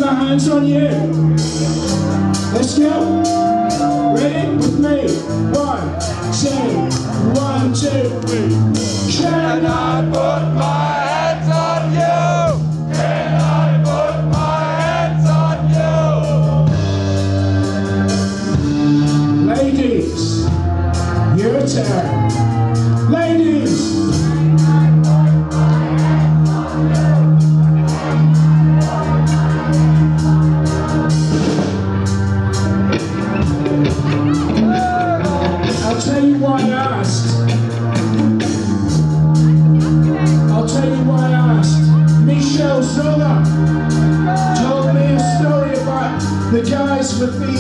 our hands on you. Let's go. Ready? With me. 1, 2, 1, 2, 3. Can I put my hands on you? Can I put my hands on you? Ladies, your turn. Ladies. I'll tell you why I asked. Michelle Zola told me a story about the guys with the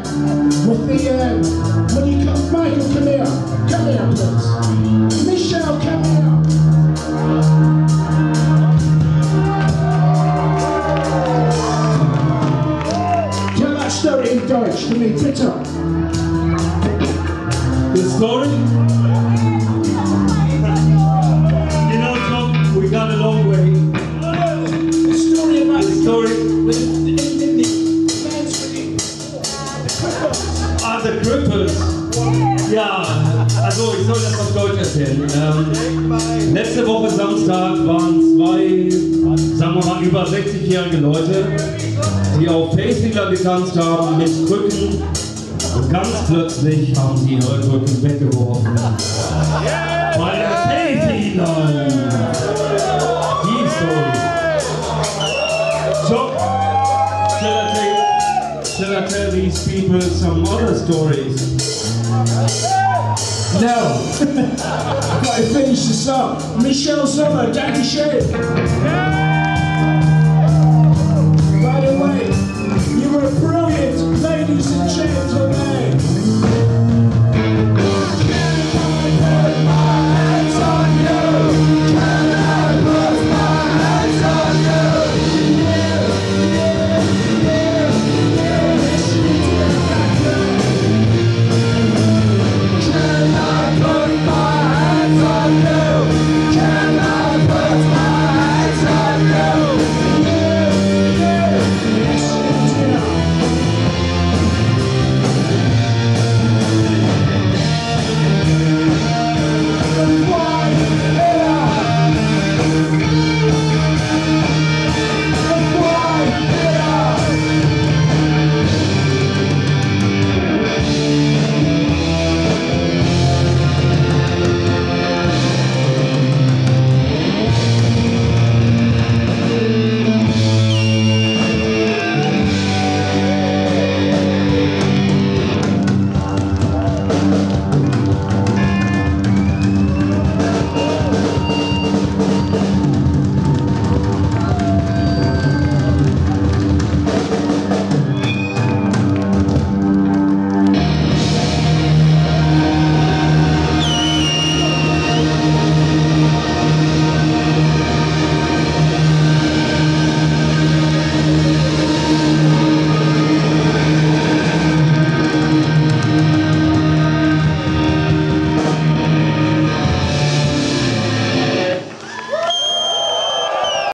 when you come, Michael, come here, please. Michelle, come here. Tell that story in Deutsch to me, bitte. The story? You know, Tom, we got a long way. The story about the story with the the Cripples. Ja, also ich soll das auf Deutsch erzählen. Letzte Woche Samstag waren zwei, sagen wir mal, über 60-jährige Leute, die auf Pacemaker getanzt haben mit Krücken. Und ganz plötzlich haben sie ihre Krücken weggeworfen. Bei der Pacemaker! Die Story. So, shall I tell these people some other stories? No. I've got to finish the song. Michelle Zola, Danny Shea.